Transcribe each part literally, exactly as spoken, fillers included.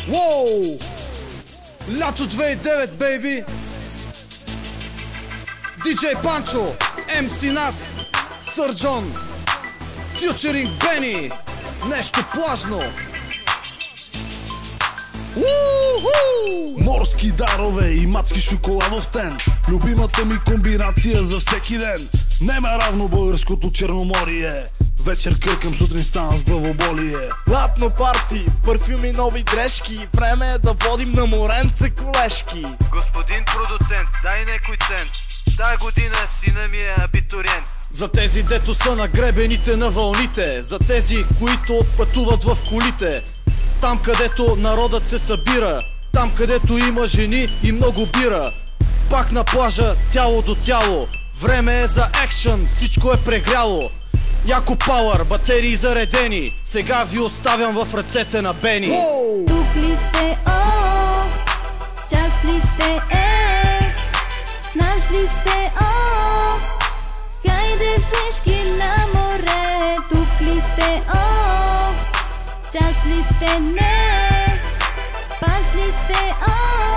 Воу! Лято две хиляди и девет, бейби! диджей Pancho, ем си Нас, Сър Джон, фьючеринг Beny, нещо плажно. Морски дарове и мацки шоколадов тен, любимата ми комбинация за всеки ден. Нема равно българското Черноморие, вечер къркам, сутрин ставам с главоболие. Латно парти, парфюми, нови дрежки, време е да водим на моренце колешки. Господин продуцент, дай некой цент, тая година сина ми е абитуриент. За тези, дето са на гребените на вълните, за тези, които пътуват в колите, там където народът се събира, там където има жени и много бира. Пак на плажа, тяло до тяло, време е за екшън, всичко е прегряло. Яко пауър, батерии заредени, сега ви оставям в ръцете на Beny. Тук ли сте, о, част ли сте, е, с нас ли сте, о, хайде всички на море. Тук ли сте, о, част ли сте, не, пас ли сте, о,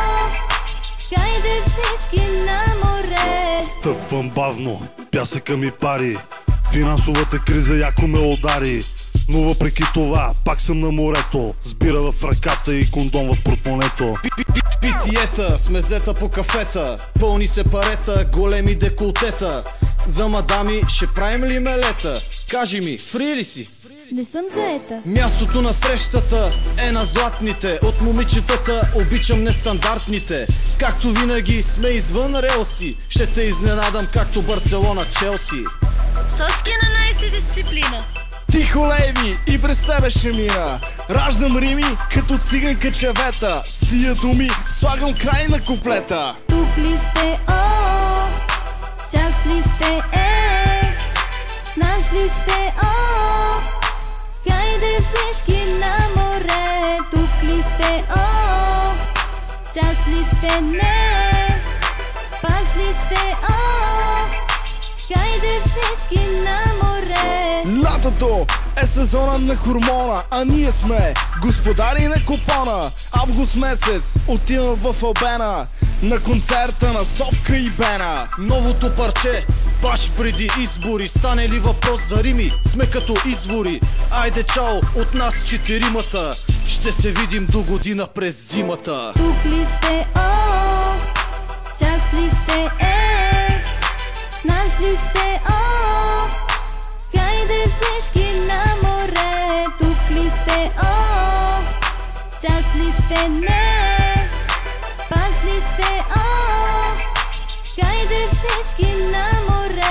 хайде всички на море. Стъпвам бавно, пясъка ми пари, финансовата криза яко ме удари, но въпреки това пак съм на морето, с бира в ръката и кондом в портмонето. Питиета, смезета по кафета, пълни се парета, големи деколтета. За мадами ще правим ли мелета? Кажи ми, фри ли си? Не съм заета. Мястото на срещата е на златните. От момичетата обичам нестандартните. Както винаги сме извън релси, ще те изненадам както Барселона Челси. Соски на найси дисциплина. Тихо, лейди, и през тебе ще мина. Раждам рими като циганка чавета, с тия думи слагам край на куплета. Тук ли сте, о, част ли сте, е, с нас ли сте, о, хайде всички на море. Тук ли сте, о, част ли сте, не, пас ли сте, о, хайде всички на море. Лятото е сезона на хормона, а ние сме господари на купона. Август месец отивам в Албена на концерта на Совка и Бена. Новото парче, баш преди избори, стане ли въпрос за рими, сме като извори. Айде чао от нас четиримата, ще се видим до година през зимата. Тук ли сте, о, част ли сте, е, с нас ли сте, о, хайде всички на море. Тук ли сте, о, част ли сте, не, пас ли сте, о, хайде всички на море.